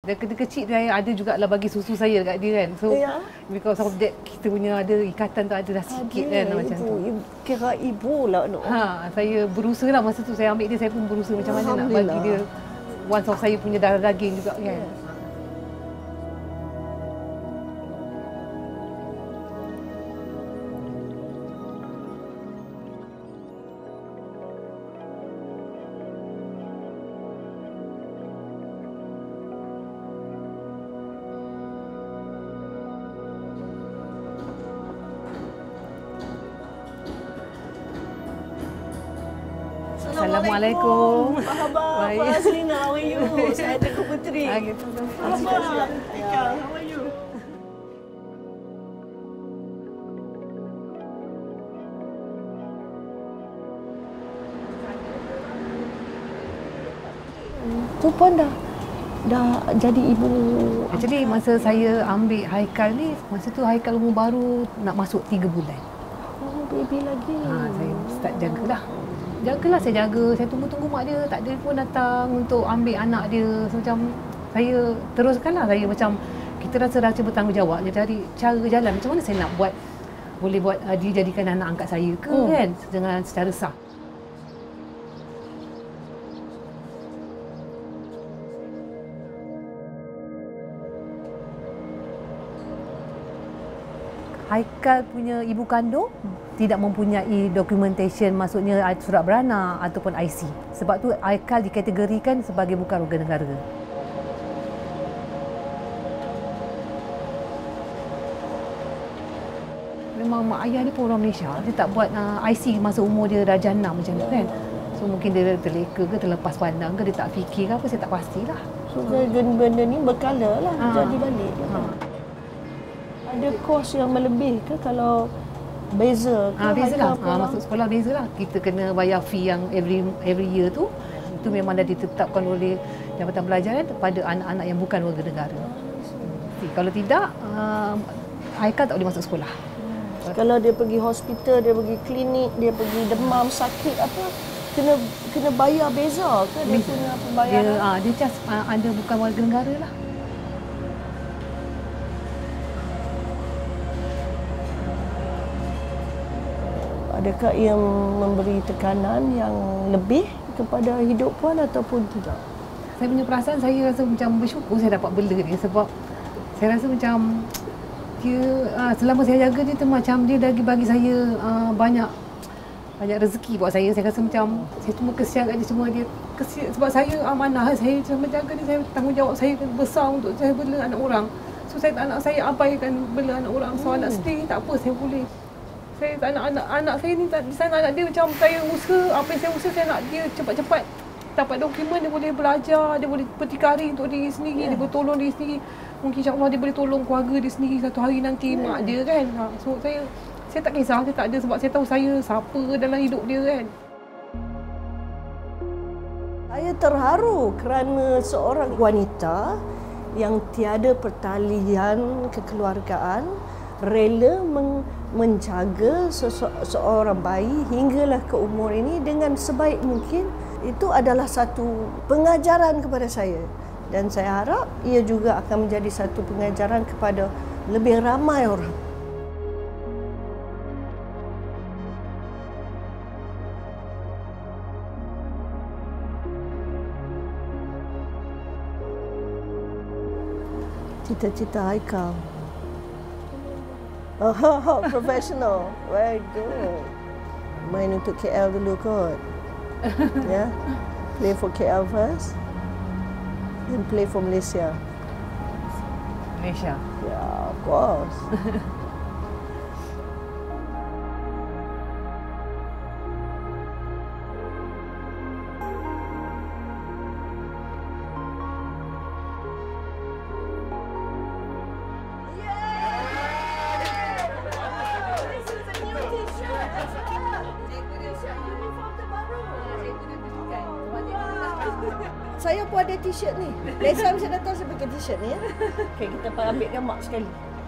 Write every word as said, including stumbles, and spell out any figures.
Dari kecil dia ada jugalah bagi susu saya dekat dia kan. So yeah. Because of that kita punya ada ikatan tu ada dah sikit ada, kan ibu, macam tu. Ibu, kira ibu lah no. Ha, saya berusaha lah masa tu saya ambil dia, saya pun berusaha macam mana nak bagi dia once of saya punya darah daging juga kan. Yeah. Assalamualaikum. Apa khabar? Pak Hazlina, how are you? Saya Tunku Puteri. Apa khabar? How are you? Tu pun dah dah jadi ibu. Jadi masa saya ambil Haikal ni, masa tu Haikal umur baru nak masuk tiga bulan. Oh, baby lagi. Ha, saya start jagalah. Jagalah saya jaga, saya tunggu-tunggu mak dia, tak ada pun datang untuk ambil anak dia. So, macam saya teruskanlah, saya macam kita rasa rasa bertanggungjawab. Dia cari cara jalan, macam mana saya nak buat, boleh buat uh, dia jadikan anak angkat saya ke hmm. kan, dengan secara sah. Haikal punya ibu kandung tidak mempunyai documentation, maksudnya surat beranak ataupun I C. Sebab tu Haikal dikategorikan sebagai bukan warga negara. Memang mak ayah dia pun orang Malaysia. Dia tak buat uh, I C masa umur dia darjah enam macam tu kan. So mungkin dia terleka ke, terlepas pandang ke, dia tak fikir ke apa, saya tak pastilah. So benda ni berkala lah, ha. Jadi balik. Ha. Ada kos yang melebih ke kalau beza ke? Ah, beza lah. Ah, masuk sekolah beza lah. Kita kena bayar fee yang every every year tu. Itu memang dah ditetapkan oleh Jabatan Pelajaran kepada anak-anak yang bukan warga negara. Hmm. Kalau tidak, uh, Haikal tak boleh masuk sekolah. Hmm. Kalau dia pergi hospital, dia pergi klinik, dia pergi demam, sakit apa, kena kena bayar beza ke? Dia punya pembayaran? Dia, ah, dia just uh, ada bukan warga negara lah. Adakah ia memberi tekanan yang lebih kepada hidup puan ataupun tidak? Saya punya perasaan, saya rasa macam bersyukur saya dapat bela dia sebab saya rasa macam dia, uh, selama saya jaga dia tu macam dia lagi bagi saya uh, banyak banyak rezeki buat saya. Saya rasa macam saya cuma kesian kat dia, semua dia kesian sebab saya amanah, saya cuma jaga dia, saya tanggungjawab saya besar untuk saya bela anak orang. So saya anak saya abaikan bela anak orang. So hmm. anak sendiri tak apa, saya boleh. Saya anak-anak anak saya ni di sana anak dia macam saya usaha, apa yang saya usaha saya nak dia cepat-cepat dapat dokumen, dia boleh belajar, dia boleh berdikari untuk diri sendiri, yeah. dia boleh tolong diri sendiri. Mungkin insya-Allah dia boleh tolong keluarga dia sendiri satu hari nanti, yeah. mak dia kan. Ha, so saya saya tak kisah, saya tak ada sebab saya tahu saya siapa dalam hidup dia kan. Saya terharu kerana seorang wanita yang tiada pertalian kekeluargaan rela men menjaga seseorang bayi hinggalah ke umur ini dengan sebaik mungkin. Itu adalah satu pengajaran kepada saya dan saya harap ia juga akan menjadi satu pengajaran kepada lebih ramai orang. Cita-cita Haikal. Oh, professional. Very good. Main untuk K L dulu kot. Yeah. Play for K L first. Then play for Malaysia. Malaysia. Yeah, of course. Saya pun ada t-shirt ni. Next time saya datang saya pakai t-shirt ni ya. Okay, kita ambil gambar sekali.